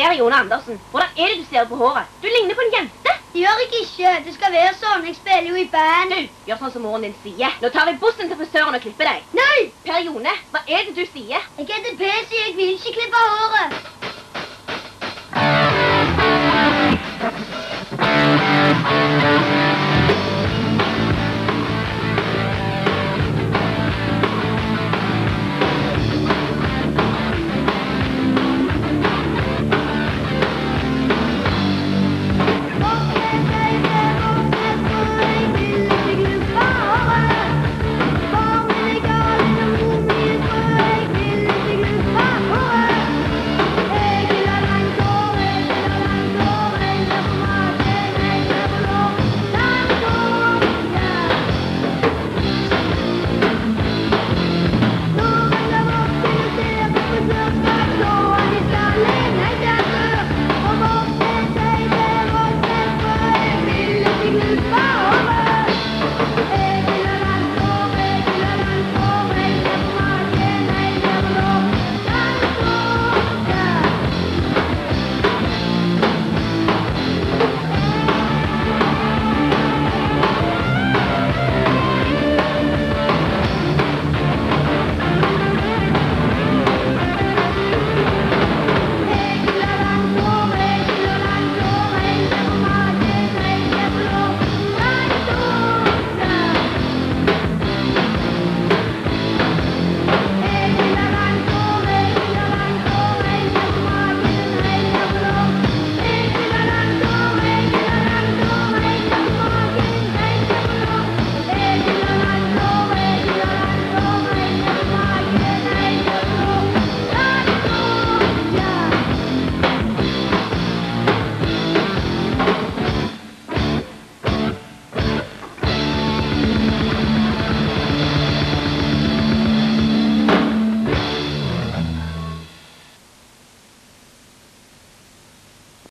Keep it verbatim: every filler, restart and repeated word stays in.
Per Jone Andersen, hvordan er det du ser på håret? Du ligner på en jente. Det gjør jeg ikke. Det skal være sånn. Jeg spiller jo i band. Du, gjør sånn som moren din sier. Nå tar vi bussen til frisøren og klipper deg. Nei! Per Jone, hva er det du sier?